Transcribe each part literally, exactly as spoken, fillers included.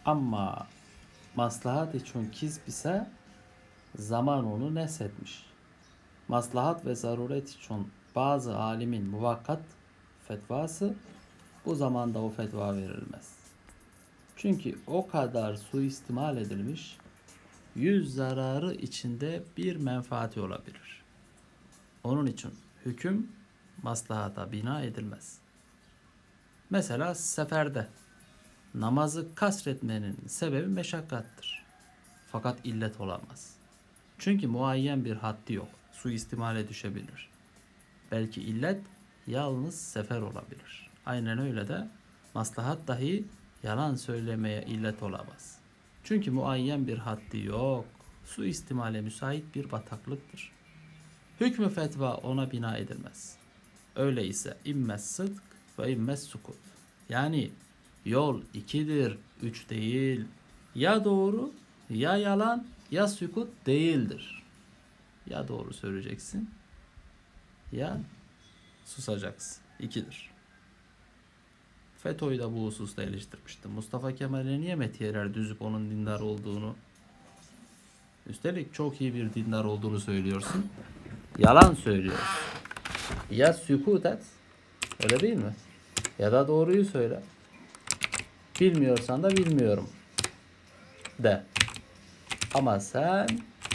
Ama maslahat için kizb ise zaman onu neshetmiş. Maslahat ve zaruret için bazı alimin muvakkat fetvası, bu zamanda o fetva verilmez. Çünkü o kadar suistimal edilmiş, yüz zararı içinde bir menfaati olabilir. Onun için hüküm maslahata bina edilmez. Mesela seferde namazı kasretmenin sebebi meşakkattır. Fakat illet olamaz. Çünkü muayyen bir haddi yok. Suistimale düşebilir. Belki illet yalnız sefer olabilir. Aynen öyle de maslahat dahi yalan söylemeye illet olamaz. Çünkü muayyen bir haddi yok. Suistimale müsait bir bataklıktır. Hükmü fetva ona bina edilmez. Öyleyse immes sıdk ve immes sukut. Yani yol ikidir, üç değil. Ya doğru, ya yalan, ya sükut değildir. Ya doğru söyleyeceksin, ya susacaksın. İkidir. FETÖ'yü de bu hususta eleştirmiştim. Mustafa Kemal'e niye metiyeler düzüp onun dindar olduğunu, üstelik çok iyi bir dindar olduğunu söylüyorsun. Yalan söylüyorsun. Ya sükut et, öyle değil mi? Ya da doğruyu söyle. Bilmiyorsan da bilmiyorum de. Ama sen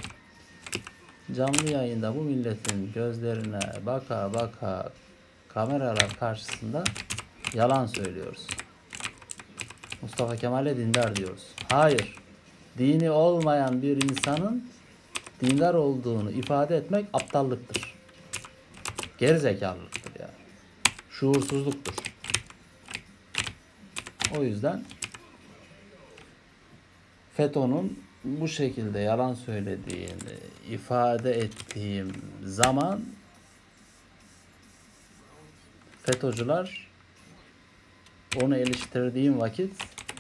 canlı yayında bu milletin gözlerine baka baka kameralar karşısında yalan söylüyoruz. Mustafa Kemal'e dindar diyoruz. Hayır. Dini olmayan bir insanın dindar olduğunu ifade etmek aptallıktır. Gerizekalılıktır yani. Şuursuzluktur. O yüzden FETÖ'nün bu şekilde yalan söylediğini ifade ettiğim zaman FETÖ'cüler onu eleştirdiğim vakit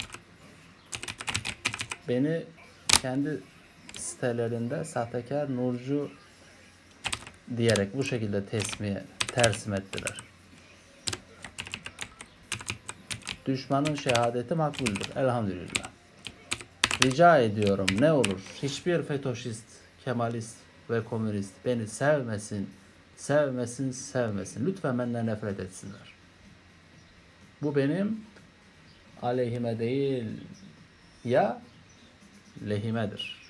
beni kendi sitelerinde sahtekar nurcu diyerek bu şekilde tesmiye tersim ettiler. Düşmanın şehadeti makbuldür. Elhamdülillah. Rica ediyorum ne olur hiçbir FETÖ'şist, Kemalist ve komünist beni sevmesin, sevmesin, sevmesin. Lütfen benden nefret etsinler. Bu benim aleyhime değil ya lehimedir.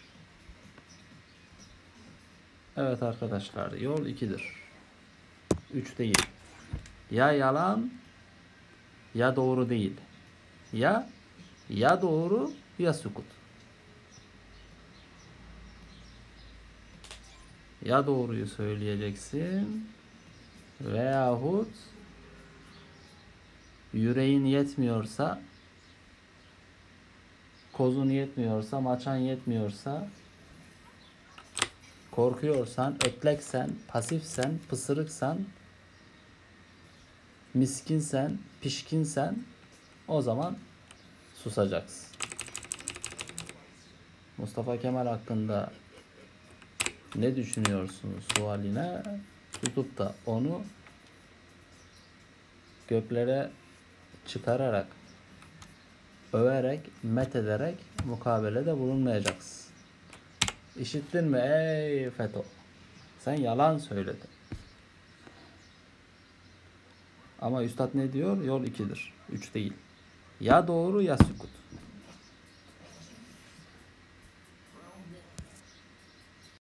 Evet arkadaşlar, yol ikidir. Üç değil. Ya yalan ya doğru değil. Ya ya doğru ya sukut. Ya doğruyu söyleyeceksin veyahut yüreğin yetmiyorsa, kozun yetmiyorsa, maçan yetmiyorsa, korkuyorsan, ötleksen, pasifsen, pısırıksan, miskinsen, pişkinsen o zaman susacaksın. Mustafa Kemal hakkında ne düşünüyorsunuz sualine tutup da onu göklere çıkararak, överek, methederek mukabelede bulunmayacaksın. İşittin mi ey FETÖ? Sen yalan söyledin. Ama üstad ne diyor? Yol ikidir, üç değil. Ya doğru ya sükut.